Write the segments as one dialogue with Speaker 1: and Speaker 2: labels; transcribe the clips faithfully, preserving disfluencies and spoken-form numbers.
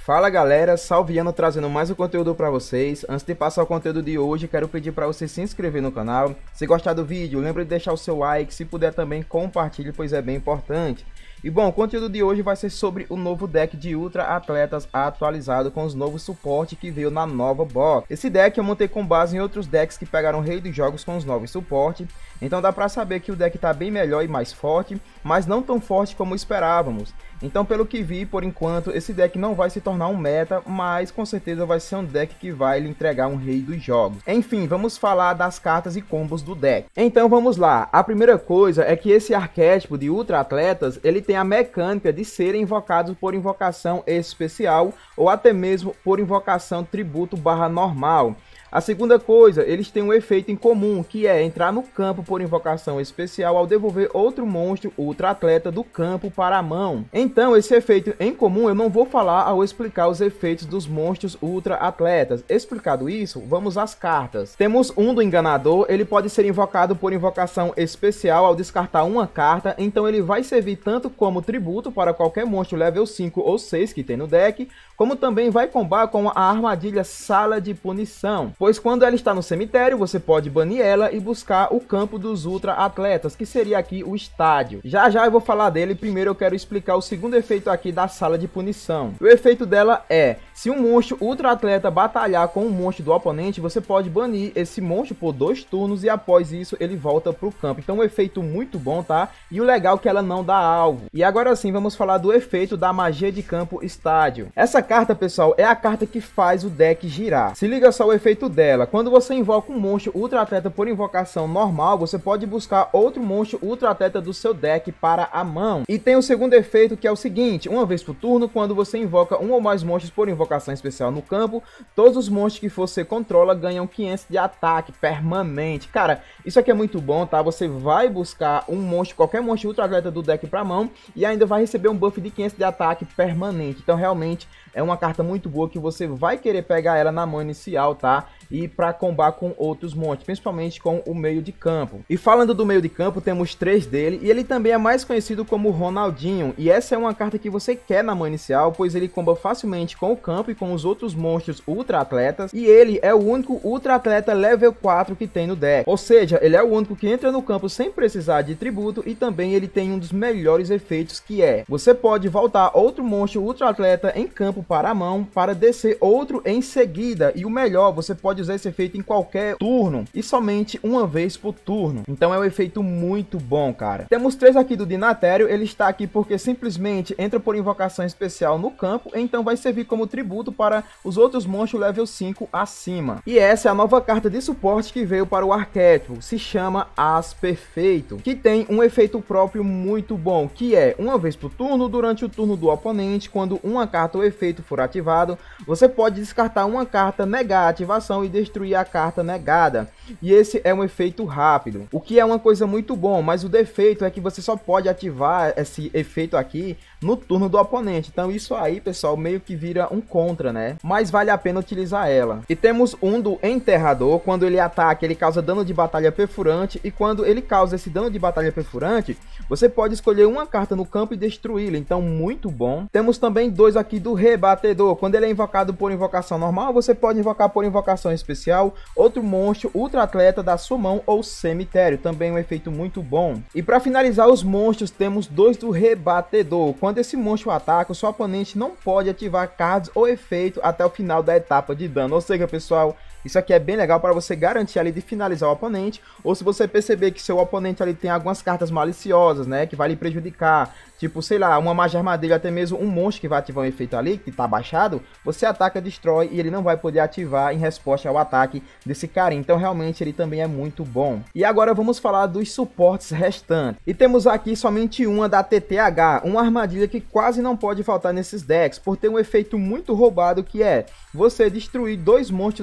Speaker 1: Fala galera, Salviano trazendo mais um conteúdo para vocês. Antes de passar o conteúdo de hoje, quero pedir para você se inscrever no canal. Se gostar do vídeo, lembre de deixar o seu like, se puder também compartilhe, pois é bem importante. E bom, o conteúdo de hoje vai ser sobre o novo deck de Ultra Atletas atualizado com os novos suportes que veio na nova box. Esse deck eu montei com base em outros decks que pegaram o rei dos jogos com os novos suportes, então dá pra saber que o deck tá bem melhor e mais forte, mas não tão forte como esperávamos. Então, pelo que vi, por enquanto, esse deck não vai se tornar um meta, mas com certeza vai ser um deck que vai lhe entregar um rei dos jogos. Enfim, vamos falar das cartas e combos do deck. Então vamos lá, a primeira coisa é que esse arquétipo de Ultra Atletas, ele tem a mecânica de serem invocados por invocação especial, ou até mesmo por invocação tributo barra normal. A segunda coisa, eles têm um efeito em comum, que é entrar no campo por invocação especial ao devolver outro monstro Ultra Atleta do campo para a mão. Então, esse efeito em comum eu não vou falar ao explicar os efeitos dos monstros Ultra Atletas. Explicado isso, vamos às cartas. Temos um do Enganador, ele pode ser invocado por invocação especial ao descartar uma carta, então ele vai servir tanto como tributo para qualquer monstro level cinco ou seis que tem no deck, como também vai combar com a armadilha Sala de Punição, pois quando ela está no cemitério, você pode banir ela e buscar o campo dos Ultra Atletas, que seria aqui o estádio. Já já eu vou falar dele, primeiro eu quero explicar o segundo efeito aqui da Sala de Punição. O efeito dela é, se um monstro Ultra Atleta batalhar com um monstro do oponente, você pode banir esse monstro por dois turnos e após isso ele volta para o campo. Então um efeito muito bom, tá? E o legal é que ela não dá alvo. E agora sim, vamos falar do efeito da Magia de Campo Estádio. Essa carta, pessoal, é a carta que faz o deck girar. Se liga só o efeito dela. Quando você invoca um monstro Ultra Atleta por invocação normal, você pode buscar outro monstro Ultra Atleta do seu deck para a mão. E tem o segundo efeito, que é o seguinte: uma vez por turno, quando você invoca um ou mais monstros por invocação especial no campo, todos os monstros que você controla ganham quinhentos de ataque permanente. Cara, isso aqui é muito bom, tá? Você vai buscar um monstro, qualquer monstro Ultra Atleta do deck para a mão e ainda vai receber um buff de quinhentos de ataque permanente. Então realmente é uma carta muito boa que você vai querer pegar ela na mão inicial, tá? E para combar com outros monstros, principalmente com o meio de campo. E falando do meio de campo, temos três dele, e ele também é mais conhecido como Ronaldinho. E essa é uma carta que você quer na mão inicial, pois ele comba facilmente com o campo e com os outros monstros Ultra Atletas. E ele é o único Ultra Atleta level quatro que tem no deck. Ou seja, ele é o único que entra no campo sem precisar de tributo, e também ele tem um dos melhores efeitos, que é: você pode voltar outro monstro Ultra Atleta em campo para a mão, para descer outro em seguida. E o melhor, você pode usar esse efeito em qualquer turno e somente uma vez por turno. Então é um efeito muito bom, cara. Temos três aqui do Dinatério. Ele está aqui porque simplesmente entra por invocação especial no campo, então vai servir como tributo para os outros monstros level cinco acima. E essa é a nova carta de suporte que veio para o arquétipo, se chama As Perfeito, que tem um efeito próprio muito bom, que é uma vez por turno, durante o turno do oponente, quando uma carta ou efeito for ativado, você pode descartar uma carta, negar a ativação e destruir a carta negada. E esse é um efeito rápido, o que é uma coisa muito bom, mas o defeito é que você só pode ativar esse efeito aqui no turno do oponente. Então isso aí, pessoal, meio que vira um contra, né? Mas vale a pena utilizar ela. E temos um do Enterrador. Quando ele ataca, ele causa dano de batalha perfurante, e quando ele causa esse dano de batalha perfurante, você pode escolher uma carta no campo e destruí-la. Então muito bom. Temos também dois aqui do Rebatedor. Quando ele é invocado por invocação normal, você pode invocar por invocação especial outro monstro Ultra Atleta da sua mão ou cemitério. Também um efeito muito bom. E para finalizar os monstros, temos dois do Rebatedor. Quando esse monstro ataca, o seu oponente não pode ativar cards ou efeito até o final da etapa de dano. Ou seja, pessoal, isso aqui é bem legal para você garantir ali de finalizar o oponente, ou se você perceber que seu oponente ali tem algumas cartas maliciosas, né, que vai lhe prejudicar, tipo, sei lá, uma magia armadilha, até mesmo um monstro que vai ativar um efeito ali, que tá baixado, você ataca, destrói e ele não vai poder ativar em resposta ao ataque desse cara. Então realmente ele também é muito bom. E agora vamos falar dos suportes restantes. E temos aqui somente uma da T T H, uma armadilha que quase não pode faltar nesses decks, por ter um efeito muito roubado, que é você destruir dois monstros em campo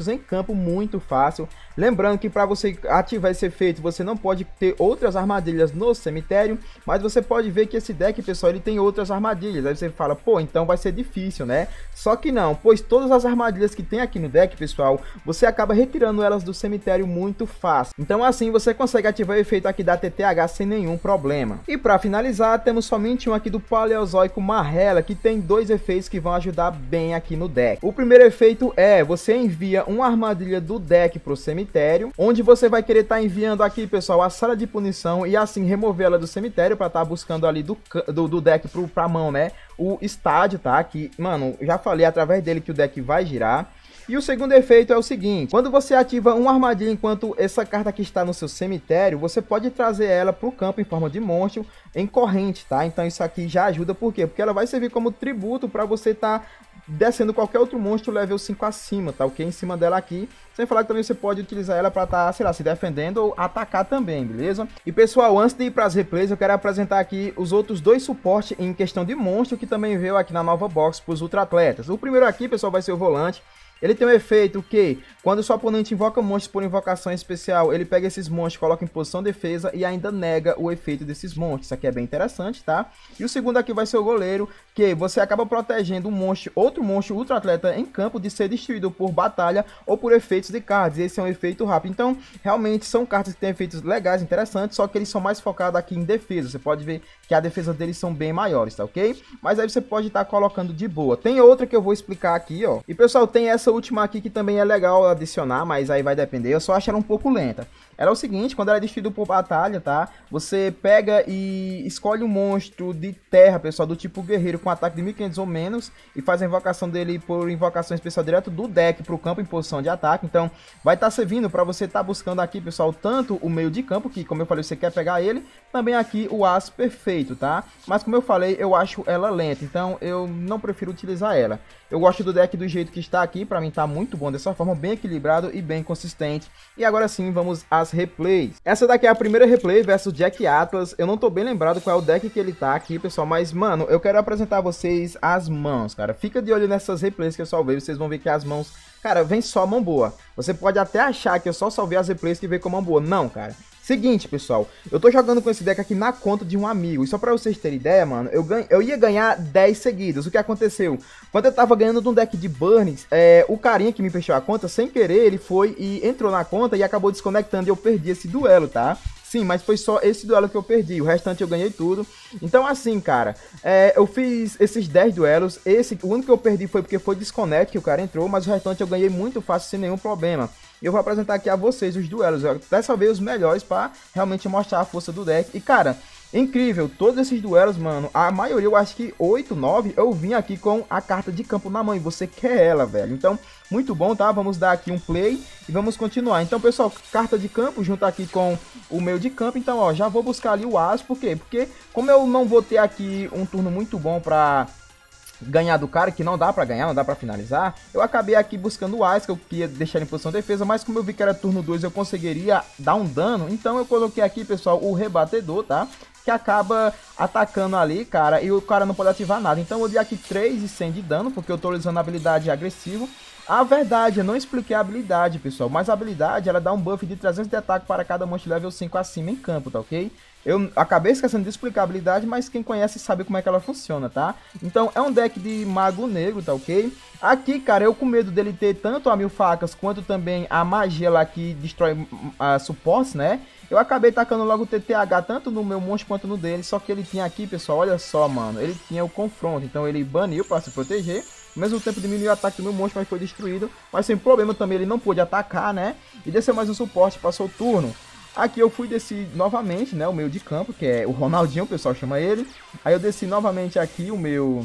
Speaker 1: campo muito fácil. Lembrando que para você ativar esse efeito, você não pode ter outras armadilhas no cemitério, mas você pode ver que esse deck, pessoal, ele tem outras armadilhas. Aí você fala, pô, então vai ser difícil, né? Só que não, pois todas as armadilhas que tem aqui no deck, pessoal, você acaba retirando elas do cemitério muito fácil. Então assim você consegue ativar o efeito aqui da T T H sem nenhum problema. E para finalizar, temos somente um aqui do Paleozoico Marrella, que tem dois efeitos que vão ajudar bem aqui no deck. O primeiro efeito é, você envia uma armadilha do deck pro cemitério, onde você vai querer estar tá enviando aqui, pessoal, a sala de punição e assim remover ela do cemitério para estar tá buscando ali do, do, do deck pro, pra mão, né? O estádio, tá? Que, mano, já falei através dele que o deck vai girar. E o segundo efeito é o seguinte, quando você ativa uma armadilha enquanto essa carta aqui está no seu cemitério, você pode trazer ela para o campo em forma de monstro em corrente, tá? Então isso aqui já ajuda, por quê? Porque ela vai servir como tributo para você estar tá descendo qualquer outro monstro level cinco acima, tá? Ok? Em cima dela aqui, sem falar que também você pode utilizar ela para estar, tá, sei lá, se defendendo ou atacar também, beleza? E pessoal, antes de ir para as replays, eu quero apresentar aqui os outros dois suportes em questão de monstro que também veio aqui na nova box para os ultra atletas. O primeiro aqui, pessoal, vai ser o volante. Ele tem um efeito que, quando o seu oponente invoca monstros por invocação especial, ele pega esses monstros, coloca em posição de defesa e ainda nega o efeito desses monstros. Isso aqui é bem interessante, tá? E o segundo aqui vai ser o goleiro, que você acaba protegendo um monstro, outro monstro ultra atleta em campo de ser destruído por batalha ou por efeitos de cards. E esse é um efeito rápido. Então, realmente são cartas que têm efeitos legais, interessantes, só que eles são mais focados aqui em defesa. Você pode ver que a defesa deles são bem maiores, tá ok? Mas aí você pode estar colocando de boa. Tem outra que eu vou explicar aqui, ó. E pessoal, tem essa última aqui que também é legal adicionar, mas aí vai depender. Eu só acho ela um pouco lenta. Ela é o seguinte, quando ela é destruída por batalha, tá? Você pega e escolhe um monstro de terra, pessoal, do tipo guerreiro com ataque de mil e quinhentos ou menos e faz a invocação dele por invocação especial direto do deck para o campo em posição de ataque. Então, vai estar tá servindo para você estar tá buscando aqui, pessoal, tanto o meio de campo, que como eu falei, você quer pegar ele, também aqui o aço perfeito, tá? Mas como eu falei, eu acho ela lenta, então eu não prefiro utilizar ela. Eu gosto do deck do jeito que está aqui, para mim tá muito bom dessa forma, bem equilibrado e bem consistente. E agora sim, vamos às replays. Essa daqui é a primeira replay versus Jack Atlas. Eu não tô bem lembrado qual é o deck que ele tá aqui, pessoal, mas, mano, eu quero apresentar a vocês as mãos, cara. Fica de olho nessas replays que eu salvei, vocês vão ver que as mãos, cara, vem só mão boa. Você pode até achar que eu só salvei as replays que vem com mão boa. Não, cara. Seguinte, pessoal, eu tô jogando com esse deck aqui na conta de um amigo, e só pra vocês terem ideia, mano, eu, ganho, eu ia ganhar dez seguidas. O que aconteceu? Quando eu tava ganhando de um deck de Burns, é, o carinha que me fechou a conta, sem querer, ele foi e entrou na conta e acabou desconectando e eu perdi esse duelo, tá? Sim, mas foi só esse duelo que eu perdi, o restante eu ganhei tudo. Então assim, cara, é, eu fiz esses dez duelos, esse, o único que eu perdi foi porque foi desconect que o cara entrou, mas o restante eu ganhei muito fácil, sem nenhum problema. E eu vou apresentar aqui a vocês os duelos, eu até salvei os melhores para realmente mostrar a força do deck. E cara, incrível, todos esses duelos, mano, a maioria, eu acho que oito, nove, eu vim aqui com a carta de campo na mão e você quer ela, velho. Então, muito bom, tá? Vamos dar aqui um play e vamos continuar. Então, pessoal, carta de campo junto aqui com o meio de campo. Então, ó, já vou buscar ali o aço, por quê? Porque como eu não vou ter aqui um turno muito bom pra ganhar do cara, que não dá pra ganhar, não dá pra finalizar, eu acabei aqui buscando o Ice, que eu queria deixar em posição de defesa, mas como eu vi que era turno dois, eu conseguiria dar um dano, então eu coloquei aqui, pessoal, o rebatedor, tá? Que acaba atacando ali, cara, e o cara não pode ativar nada. Então eu dei aqui três mil e cem de dano, porque eu tô usando a habilidade agressivo. A verdade, eu não expliquei a habilidade, pessoal, mas a habilidade, ela dá um buff de trezentos de ataque para cada monstro level cinco acima em campo, tá ok? Eu acabei esquecendo de explicar a habilidade, mas quem conhece sabe como é que ela funciona, tá? Então é um deck de mago negro, tá ok? Aqui, cara, eu com medo dele ter tanto a mil facas quanto também a magia lá que destrói uh, suportes, né? Eu acabei tacando logo o T T H tanto no meu monstro quanto no dele, só que ele tinha aqui, pessoal, olha só, mano, ele tinha o confronto, então ele baniu para se proteger. Ao mesmo tempo diminuiu o ataque do meu monstro, mas foi destruído. Mas sem problema também, ele não pôde atacar, né? E desceu mais um suporte, passou o turno. Aqui eu fui descer novamente, né, o meio de campo, que é o Ronaldinho, o pessoal chama ele. Aí eu desci novamente aqui o meu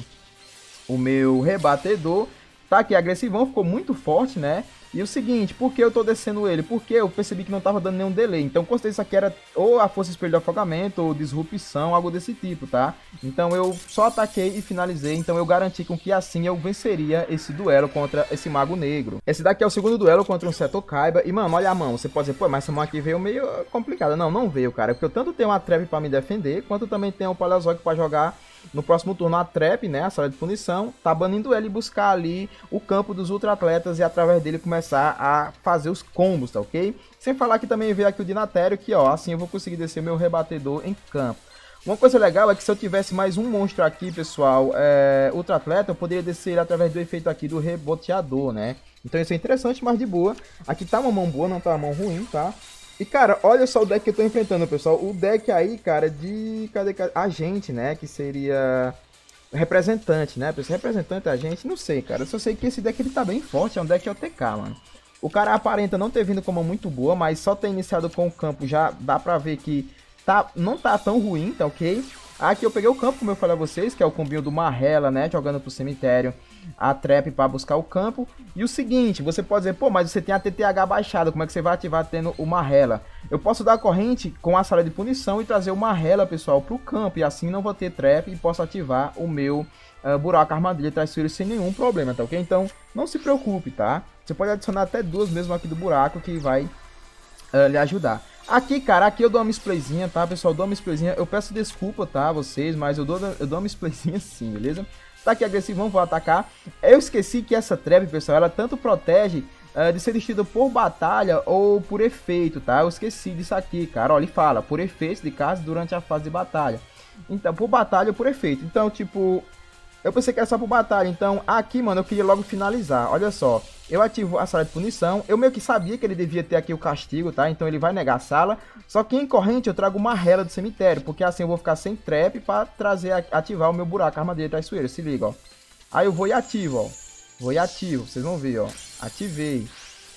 Speaker 1: o meu rebatedor. Tá aqui agressivão, ficou muito forte, né? E o seguinte, por que eu tô descendo ele? Porque eu percebi que não tava dando nenhum delay. Então, com certeza isso aqui era ou a força espelho de afogamento, ou disrupção, algo desse tipo, tá? Então, eu só ataquei e finalizei. Então, eu garanti com que assim eu venceria esse duelo contra esse mago negro. Esse daqui é o segundo duelo contra um Seto Kaiba. E, mano, olha a mão. Você pode dizer, pô, mas essa mão aqui veio meio complicada. Não, não veio, cara. Porque eu tanto tenho uma trap pra me defender, quanto também tenho um Paleozoico pra jogar no próximo turno a trap, né, a sala de punição, tá banindo ele e buscar ali o campo dos ultra atletas e através dele começar a fazer os combos, tá ok? Sem falar que também veio aqui o Dinatério, que ó, assim eu vou conseguir descer meu rebatedor em campo. Uma coisa legal é que se eu tivesse mais um monstro aqui, pessoal, é, ultra atleta, eu poderia descer ele através do efeito aqui do reboteador, né? Então isso é interessante, mas de boa. Aqui tá uma mão boa, não tá uma mão ruim, tá? E, cara, olha só o deck que eu tô enfrentando, pessoal. O deck aí, cara, de... Cadê, cadê? Agente, né? Que seria... Representante, né? Pessoal, representante, agente, não sei, cara. Eu só sei que esse deck ele tá bem forte, é um deck O T K, mano. O cara aparenta não ter vindo como muito boa, mas só ter iniciado com o campo já dá pra ver que tá, não tá tão ruim, tá ok? Aqui eu peguei o campo, como eu falei a vocês, que é o combinho do Marrela, né? Jogando pro cemitério a trap para buscar o campo. E o seguinte, você pode dizer, pô, mas você tem a T T H baixada, como é que você vai ativar tendo o Marrela? Eu posso dar a corrente com a sala de punição e trazer o Marrela, pessoal, pro campo. E assim não vou ter trap e posso ativar o meu uh, buraco armadilha traiçoeiro sem nenhum problema, tá ok? Então, não se preocupe, tá? Você pode adicionar até duas mesmo aqui do buraco que vai uh, lhe ajudar. Aqui, cara, aqui eu dou uma misplayzinha, tá, pessoal? Eu dou uma misplayzinha. Eu peço desculpa, tá, vocês, mas eu dou, eu dou uma misplayzinha sim, beleza? Tá aqui agressivo, vou atacar. Eu esqueci que essa trap, pessoal, ela tanto protege uh, de ser destruída por batalha ou por efeito, tá? Eu esqueci disso aqui, cara. Olha, ele fala, por efeito de caso durante a fase de batalha. Então, por batalha ou por efeito. Então, tipo, eu pensei que era só por batalha. Então, aqui, mano, eu queria logo finalizar. Olha só, eu ativo a sala de punição. Eu meio que sabia que ele devia ter aqui o castigo, tá? Então ele vai negar a sala. Só que em corrente eu trago uma Marrela do cemitério, porque assim eu vou ficar sem trap pra trazer, ativar o meu buraco armadilha traiçoeira. Se liga, ó. Aí eu vou e ativo, ó. Vou e ativo, vocês vão ver, ó. Ativei.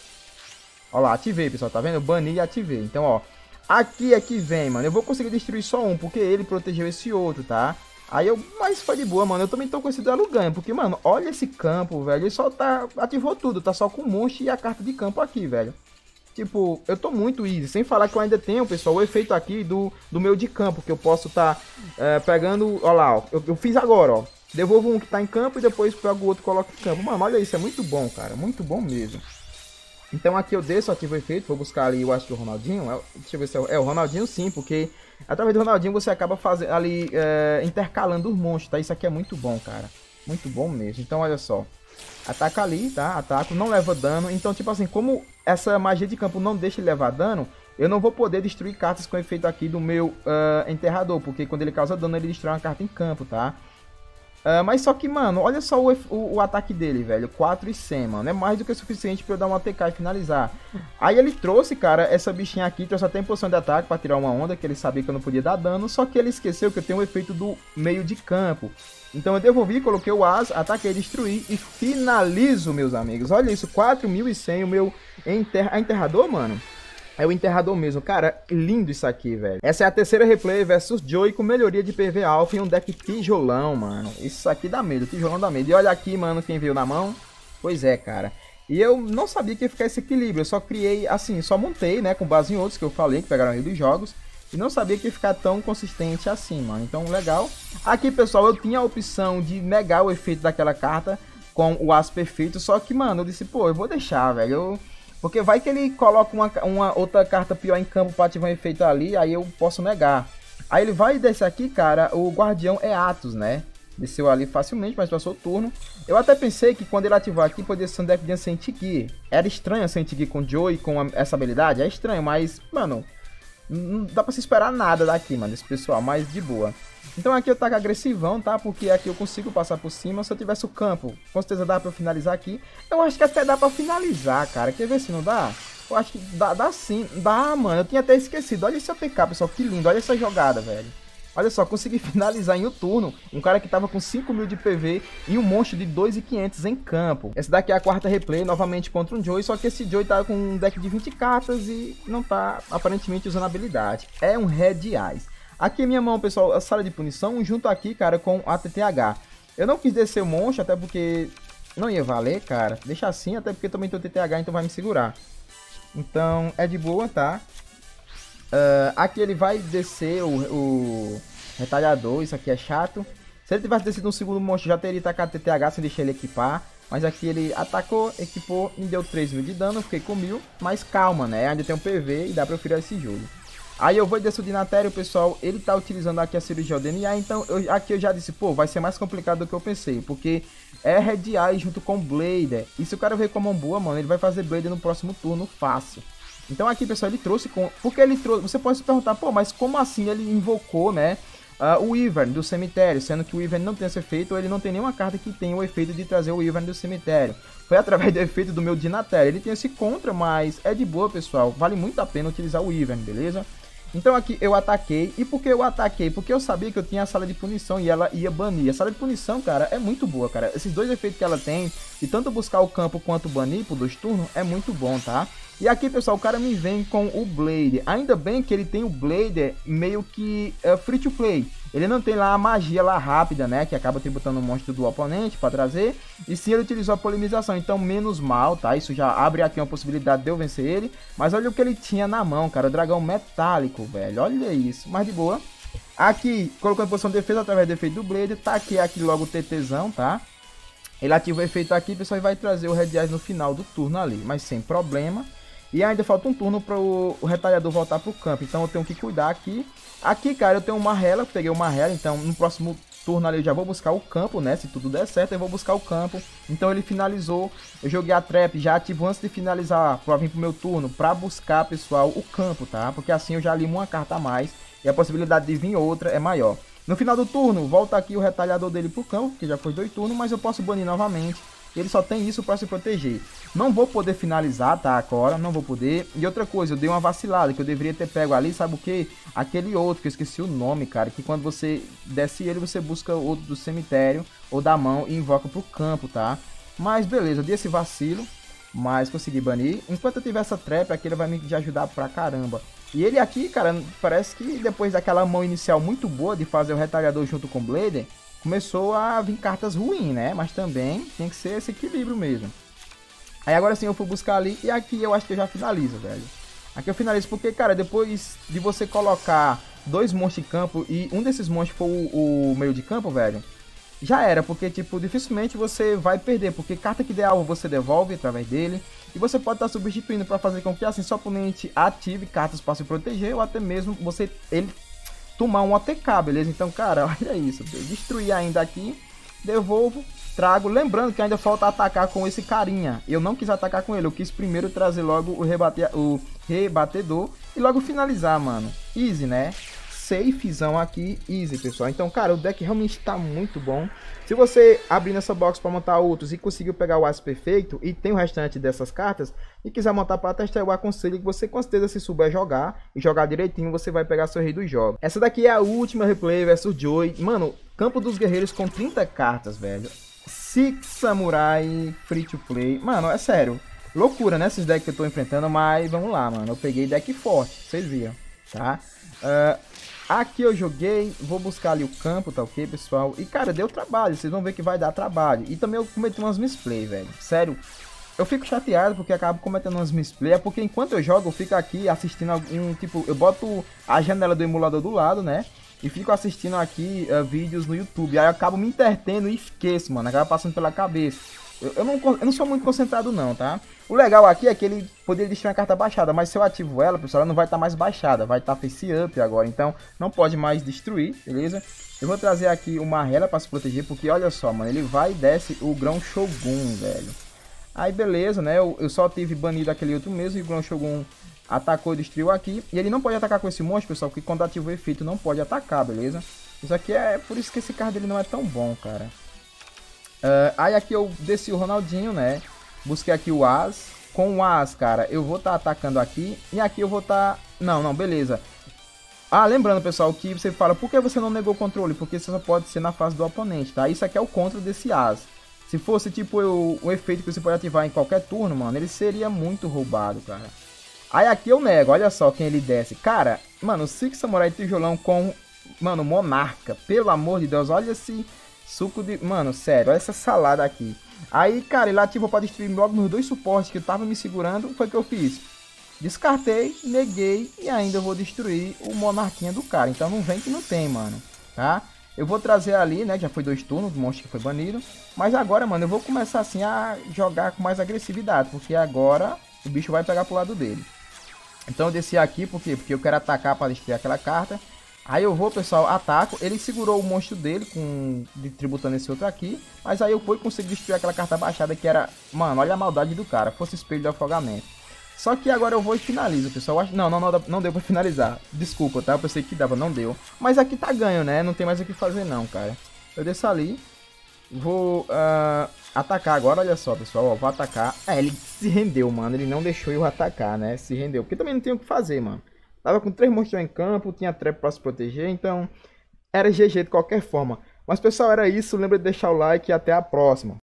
Speaker 1: Ó lá, ativei, pessoal, tá vendo? Eu bani e ativei. Então, ó, aqui é que vem, mano. Eu vou conseguir destruir só um, porque ele protegeu esse outro, tá? Aí eu, mas foi de boa, mano. Eu também tô com esse duelo ganho, porque, mano, olha esse campo, velho. Ele só tá, ativou tudo, tá só com o monstro e a carta de campo aqui, velho. Tipo, eu tô muito easy, sem falar que eu ainda tenho, pessoal, o efeito aqui do, do meu de campo, que eu posso tá é, pegando, ó lá, ó, eu, eu fiz agora, ó, devolvo um que tá em campo e depois pego o outro e coloco em campo. Mano, olha isso, é muito bom, cara, muito bom mesmo. Então aqui eu desço, ativo o efeito, vou buscar ali, eu acho que o Ronaldinho, é, deixa eu ver se é, é o Ronaldinho sim, porque através do Ronaldinho você acaba fazendo ali, é, intercalando os monstros, tá? Isso aqui é muito bom, cara, muito bom mesmo. Então olha só. Ataca ali, tá? Ataco, não leva dano. Então, tipo assim, como essa magia de campo não deixa ele levar dano, eu não vou poder destruir cartas com efeito aqui do meu uh, enterrador. Porque quando ele causa dano, ele destrói uma carta em campo, tá? Uh, mas só que, mano, olha só o, o, o ataque dele, velho. quatro e cem, mano. É mais do que o suficiente pra eu dar um A T K e finalizar. Aí ele trouxe, cara, essa bichinha aqui. Trouxe até em posição de ataque pra tirar uma onda, que ele sabia que eu não podia dar dano. Só que ele esqueceu que eu tenho o efeito do meio de campo. Então eu devolvi, coloquei o as, ataquei, destruí e finalizo, meus amigos. Olha isso, quatro mil e cem o meu enterra... enterrador, mano. É o enterrador mesmo. Cara, lindo isso aqui, velho. Essa é a terceira replay versus Joey com melhoria de P V alfa em um deck tijolão, mano. Isso aqui dá medo, tijolão dá medo. E olha aqui, mano, quem veio na mão. Pois é, cara. E eu não sabia que ia ficar esse equilíbrio. Eu só criei, assim, só montei, né, com base em outros que eu falei, que pegaram aí dos jogos. E não sabia que ia ficar tão consistente assim, mano. Então, legal. Aqui, pessoal, eu tinha a opção de negar o efeito daquela carta com o aço perfeito. Só que, mano, eu disse, pô, eu vou deixar, velho. Eu... Porque vai que ele coloca uma, uma outra carta pior em campo pra ativar um efeito ali, aí eu posso negar. Aí ele vai descer aqui, cara, o Guardião é Atos, né? Desceu ali facilmente, mas passou o turno. Eu até pensei que quando ele ativar aqui, poderia ser um deck de Ancient Gear. Era estranho Ancient Gear com Joey, com a, essa habilidade? É estranho, mas, mano... Não dá pra se esperar nada daqui, mano, desse pessoal, mas de boa. Então aqui eu taco agressivão, tá? Porque aqui eu consigo passar por cima. Se eu tivesse o campo, com certeza dá pra eu finalizar aqui. Eu acho que até dá pra finalizar, cara. Quer ver se não dá? Eu acho que dá, dá sim. Dá, mano. Eu tinha até esquecido. Olha esse A P K, pessoal. Que lindo. Olha essa jogada, velho. Olha só, consegui finalizar em um turno. Um cara que tava com cinco mil de P V e um monstro de dois mil e quinhentos em campo. Essa daqui é a quarta replay, novamente contra um Joey. Só que esse Joey tá com um deck de vinte cartas e não tá aparentemente usando habilidade. É um Red Eyes. Aqui minha mão, pessoal, a sala de punição, junto aqui, cara, com a T T H. Eu não quis descer o monstro, até porque não ia valer, cara. Deixa assim, até porque também tem o T T H, então vai me segurar. Então, é de boa, tá? Uh, aqui ele vai descer o, o retalhador, isso aqui é chato. Se ele tivesse descido um segundo monstro, já teria tacado T T H sem deixar ele equipar. Mas aqui ele atacou, equipou e deu três mil de dano, eu fiquei com mil. Mas calma, né? Ainda tem um P V e dá pra eu virar esse jogo. Aí eu vou descer o Dinatério, pessoal, ele tá utilizando aqui a cirurgia ao D N A, então eu, aqui eu já disse, pô, vai ser mais complicado do que eu pensei, porque é Red Eye junto com Blader, e se o cara ver como boa, mano, ele vai fazer Blader no próximo turno fácil. Então aqui, pessoal, ele trouxe com... Porque ele trouxe... Você pode se perguntar, pô, mas como assim ele invocou, né, uh, o Ivern do cemitério, sendo que o Ivern não tem esse efeito, ou ele não tem nenhuma carta que tenha o efeito de trazer o Ivern do cemitério. Foi através do efeito do meu Dinatério. Ele tem esse contra, mas é de boa, pessoal. Vale muito a pena utilizar o Ivern, beleza? Então aqui eu ataquei, e por que eu ataquei? Porque eu sabia que eu tinha a sala de punição e ela ia banir. A sala de punição, cara, é muito boa, cara. Esses dois efeitos que ela tem, de tanto buscar o campo quanto banir por dois turnos, é muito bom, tá? E aqui, pessoal, o cara me vem com o Blader. Ainda bem que ele tem o Blader meio que é, free to play. Ele não tem lá a magia lá rápida, né? Que acaba tributando o monstro do oponente para trazer. E sim, ele utilizou a polemização. Então, menos mal, tá? Isso já abre aqui uma possibilidade de eu vencer ele. Mas olha o que ele tinha na mão, cara. O dragão metálico, velho. Olha isso. Mas de boa. Aqui, colocou em posição de defesa através do efeito do Blader. Tá aqui, aqui logo o TTzão, tá? Ele ativa o efeito aqui, pessoal, e vai trazer o Red Eyes no final do turno ali. Mas sem problema. E ainda falta um turno para o retalhador voltar para o campo. Então eu tenho que cuidar aqui. Aqui, cara, eu tenho uma Marrela. Peguei uma Marrela. Então no próximo turno ali eu já vou buscar o campo, né? Se tudo der certo, eu vou buscar o campo. Então ele finalizou. Eu joguei a trap. Já ativo antes de finalizar. Para vir pro meu turno. Para buscar, pessoal, o campo, tá? Porque assim eu já limo uma carta a mais. E a possibilidade de vir outra é maior. No final do turno, volta aqui o retalhador dele pro campo. Que já foi dois turnos. Mas eu posso banir novamente. Ele só tem isso para se proteger. Não vou poder finalizar, tá? Agora, não vou poder. E outra coisa, eu dei uma vacilada, que eu deveria ter pego ali, sabe o que? Aquele outro, que eu esqueci o nome, cara. Que quando você desce ele, você busca outro do cemitério ou da mão e invoca pro campo, tá? Mas beleza, eu dei esse vacilo, mas consegui banir. Enquanto eu tiver essa trap, aqui ele vai me ajudar pra caramba. E ele aqui, cara, parece que depois daquela mão inicial muito boa de fazer o retalhador junto com o Blader, começou a vir cartas ruins, né? Mas também tem que ser esse equilíbrio mesmo. Aí agora sim eu fui buscar ali e aqui eu acho que eu já finalizo, velho. Aqui eu finalizo porque, cara, depois de você colocar dois monstros de campo e um desses monstros for o, o meio de campo, velho, já era, porque, tipo, dificilmente você vai perder, porque carta que der alvo você devolve através dele. E você pode estar substituindo para fazer com que assim seu oponente ative cartas para se proteger ou até mesmo você ele tomar um A T K, beleza? Então, cara, olha isso. Eu destruí ainda aqui, devolvo, trago. Lembrando que ainda falta atacar com esse carinha. Eu não quis atacar com ele, eu quis primeiro trazer logo o, rebate, o rebatedor e logo finalizar, mano. Easy, né? Safezão aqui, easy, pessoal. Então, cara, o deck realmente tá muito bom. Se você abrir nessa box para montar outros e conseguiu pegar o As perfeito e tem o restante dessas cartas e quiser montar para testar, eu aconselho que você com certeza, se souber jogar e jogar direitinho, você vai pegar seu rei dos jogos. Essa daqui é a última replay versus Joy. Mano, Campo dos Guerreiros com trinta cartas, velho. Six Samurai free to play. Mano, é sério. Loucura, né? Esses decks que eu tô enfrentando, mas vamos lá, mano. Eu peguei deck forte, vocês viram, tá? Uh, Aqui eu joguei, vou buscar ali o campo, tá ok, pessoal? E, cara, deu trabalho, vocês vão ver que vai dar trabalho. E também eu cometi umas misplay, velho. Sério, eu fico chateado porque acabo cometendo umas misplay. É porque enquanto eu jogo, eu fico aqui assistindo algum, tipo, eu boto a janela do emulador do lado, né? E fico assistindo aqui uh, vídeos no YouTube. Aí eu acabo me entretendo e esqueço, mano. Acaba passando pela cabeça. Eu, eu, não, eu não sou muito concentrado não, tá? O legal aqui é que ele poderia destruir uma carta baixada, mas se eu ativo ela, pessoal, ela não vai estar tá mais baixada, vai estar tá face up agora, então não pode mais destruir, beleza? Eu vou trazer aqui uma Marrela para se proteger, porque olha só, mano, ele vai e desce o Grão Shogun, velho. Aí beleza, né, eu, eu só tive banido aquele outro mesmo e o Grão Shogun atacou e destruiu aqui. E ele não pode atacar com esse monstro, pessoal, porque quando ativa o efeito não pode atacar, beleza? Isso aqui é por isso que esse card dele não é tão bom, cara. Uh, aí aqui eu desci o Ronaldinho, né? Busquei aqui o As. Com o As, cara, eu vou estar tá atacando aqui. E aqui eu vou estar... Tá... Não, não, beleza. Ah, lembrando, pessoal, que você fala... Por que você não negou o controle? Porque você só pode ser na fase do oponente, tá? Isso aqui é o contra desse As. Se fosse, tipo, o, o efeito que você pode ativar em qualquer turno, mano, ele seria muito roubado, cara. Aí aqui eu nego, olha só quem ele desce. Cara, mano, Six Samurai Tijolão com... Mano, Monarca. Pelo amor de Deus, olha esse... Suco de... Mano, sério, olha essa salada aqui. Aí, cara, ele ativou para destruir logo meus dois suportes que eu tava me segurando. Foi o que eu fiz. Descartei, neguei e ainda vou destruir o monarquinha do cara. Então não vem que não tem, mano. Tá? Eu vou trazer ali, né? Já foi dois turnos, o monstro que foi banido. Mas agora, mano, eu vou começar assim a jogar com mais agressividade. Porque agora o bicho vai pegar pro lado dele. Então eu desci aqui, por quê? Porque eu quero atacar para destruir aquela carta. Aí eu vou, pessoal, ataco. Ele segurou o monstro dele, com tributando esse outro aqui. Mas aí eu fui e consegui destruir aquela carta baixada que era... Mano, olha a maldade do cara. Fosse espelho do afogamento. Só que agora eu vou e finalizo, pessoal. Não, não, não, não deu pra finalizar. Desculpa, tá? Eu pensei que dava, não deu. Mas aqui tá ganho, né? Não tem mais o que fazer não, cara. Eu desço ali. Vou uh, atacar agora, olha só, pessoal. Ó, vou atacar. É, ele se rendeu, mano. Ele não deixou eu atacar, né? Se rendeu. Porque também não tem o que fazer, mano. Tava com três monstros em campo, tinha trap pra se proteger, então era G G de qualquer forma. Mas pessoal, era isso. Lembra de deixar o like e até a próxima.